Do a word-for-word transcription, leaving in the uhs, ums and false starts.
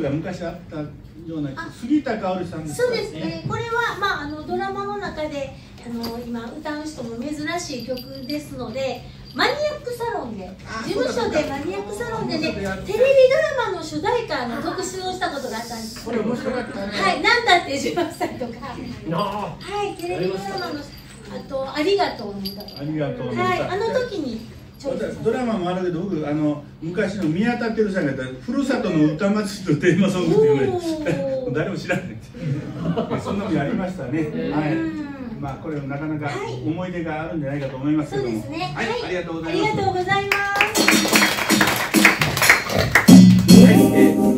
が昔あったような杉田かおりさんですか。 そうですね。これはまああのドラマの中であの今歌う人も珍しい曲ですので、マニアックサロンで事務所でマニアックサロンでね、テレビドラマの主題歌の特集をしたことがあったんです。 これ面白かったね。 はい、なんだってじゅうはっさいとか、はい、テレビドラマのあとありがとうの歌とか、 ありがとうの歌。 はい、あの時に。 ドラマもあるけど、僕あの昔の宮田照さんがやったふるさとの歌祭りのテーマソングっていうぐらい誰も知らないそんなのやりましたね。はい。まあこれなかなか思い出があるんじゃないかと思いますけども。 そうですね。 はい、ありがとうございます。 ありがとうございます。 はい。